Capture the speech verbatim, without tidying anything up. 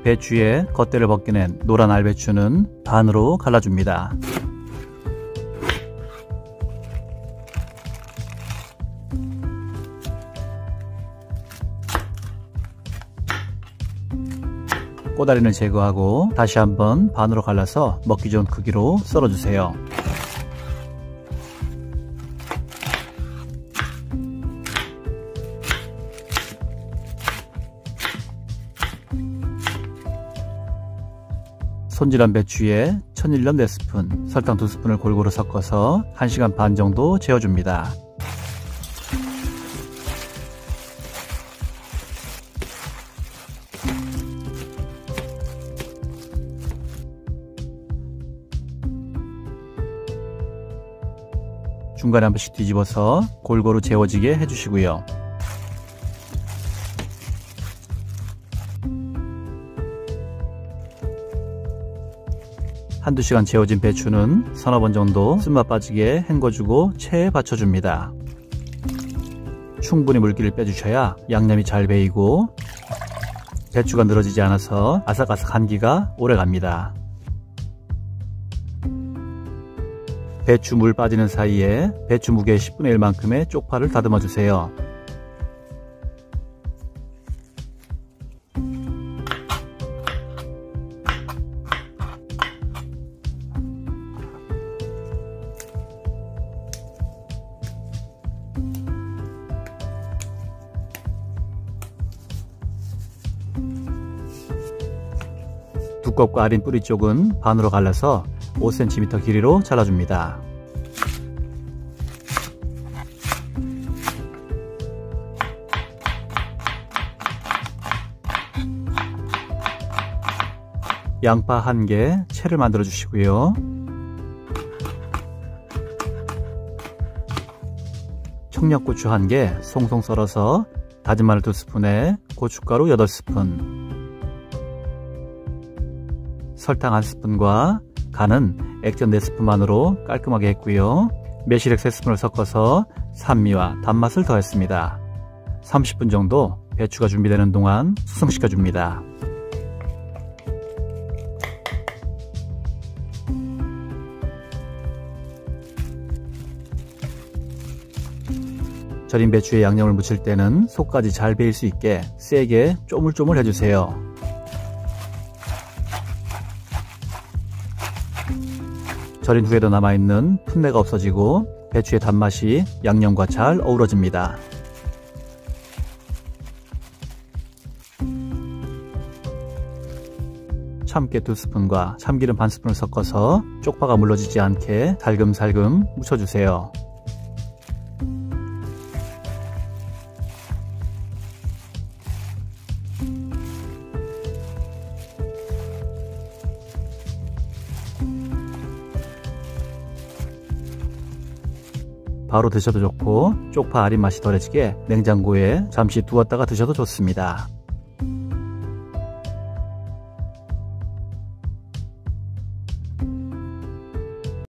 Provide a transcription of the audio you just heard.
배추에 겉대를 벗겨낸 노란 알배추는 반으로 갈라줍니다. 꼬다리는 제거하고 다시 한번 반으로 갈라서 먹기 좋은 크기로 썰어주세요. 손질한 배추에 천일염 네 스푼, 설탕 두 스푼을 골고루 섞어서 한 시간 반 정도 재워줍니다. 중간에 한 번씩 뒤집어서 골고루 재워지게 해주시고요. 한두 시간 재워진 배추는 서너 번 정도 쓴맛 빠지게 헹궈주고 체에 받쳐줍니다. 충분히 물기를 빼주셔야 양념이 잘 배이고 배추가 늘어지지 않아서 아삭아삭 한기가 오래갑니다. 배추 물 빠지는 사이에 배추 무게의 십분의 일만큼의 쪽파를 다듬어 주세요. 두껍고 아린 뿌리 쪽은 반으로 갈라서 오 센티미터 길이로 잘라줍니다. 양파 한 개 채를 만들어 주시고요. 청양고추 한 개 송송 썰어서 다진 마늘 두 스푼에 고춧가루 여덟 스푼, 설탕 한 스푼과 간은 액젓 네 스푼만으로 깔끔하게 했고요. 매실액 세 스푼을 섞어서 산미와 단맛을 더했습니다. 삼십 분 정도 배추가 준비되는 동안 숙성시켜 줍니다. 절인 배추에 양념을 묻힐 때는 속까지 잘 배일 수 있게 세게 쪼물쪼물 해주세요. 절인 후에도 남아있는 풋내가 없어지고 배추의 단맛이 양념과 잘 어우러집니다. 참깨 두 스푼과 참기름 반 스푼을 섞어서 쪽파가 물러지지 않게 살금살금 묻혀주세요. 바로 드셔도 좋고 쪽파 아린 맛이 덜해지게 냉장고에 잠시 두었다가 드셔도 좋습니다.